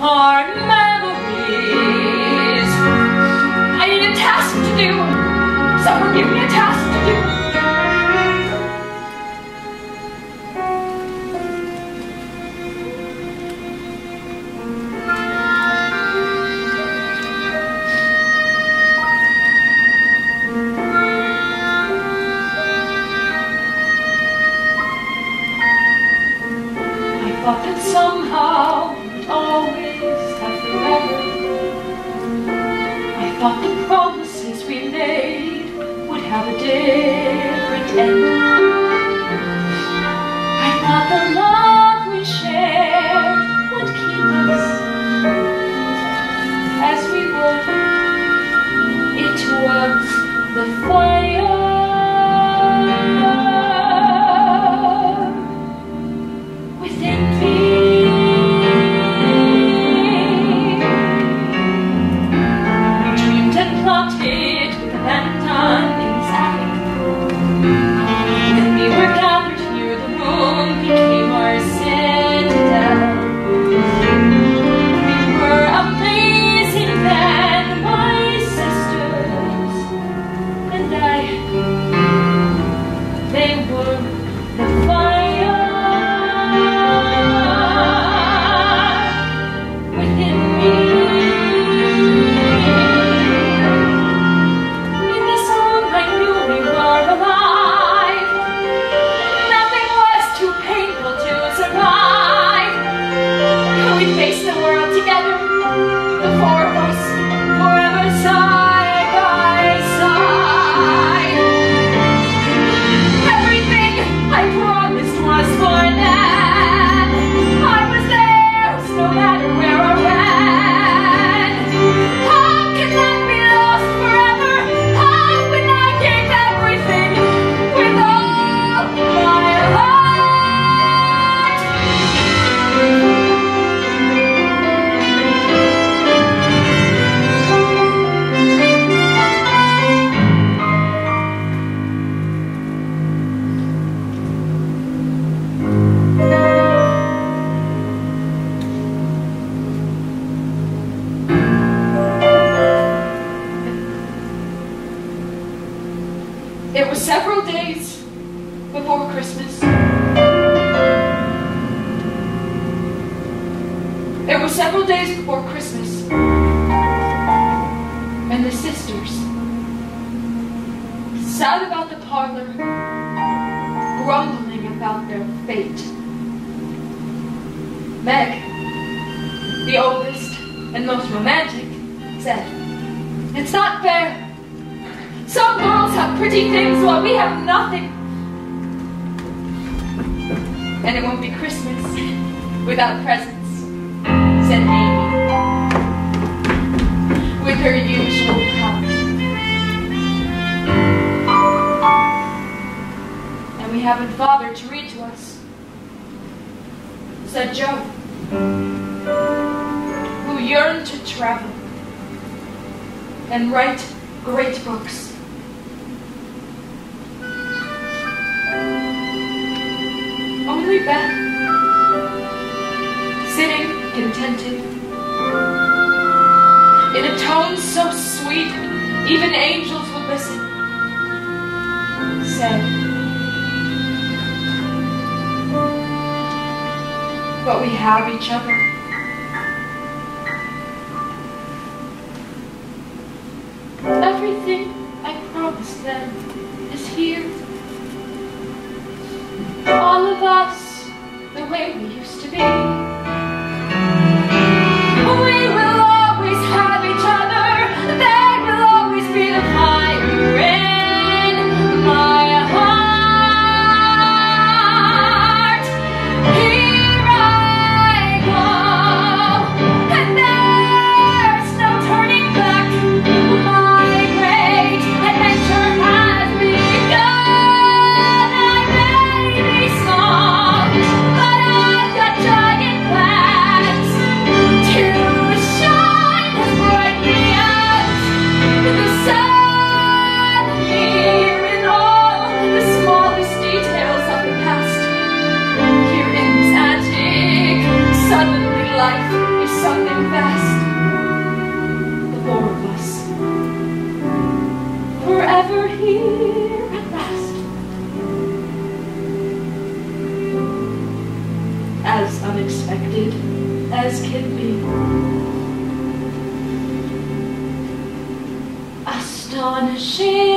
our memories. I need a task to do. Someone give me a task to do. I thought that somehow we'd always have forever. I thought the promises we made would have a different end. I thought the love we shared would keep us as we were. It was the fire within me. Dreamed and plotted with abandon exactly. When we were gathered near the moon became our citadel. We were amazing then, my sisters and I. They were the fire within me. In this room I knew we were alive. Nothing was too painful to survive. We faced the world together, the four of us, forever side by side. Everything I promised was for them. I was theirs no matter where or when. How can that be lost forever? How when I gave everything with all my heart? It was several days before Christmas. It was several days before Christmas, and the sisters sat about the parlor, grumbling about their fate. Meg, the oldest and most romantic, said, "It's not fair. Some girls have pretty things while we have nothing. And it won't be Christmas without presents," said Amy, with her usual pout. "And we haven't Father to read to us," said Joe, who yearned to travel and write great books. Only Beth, sitting contented, in a tone so sweet even angels would listen, said, "But we have each other." Everything I promised them is here. All of us, the way we used to be. We will always have each other. There will always be the fire in my heart. Here I go. something fast. The four of us, forever here at last. As unexpected as can be. Astonishing.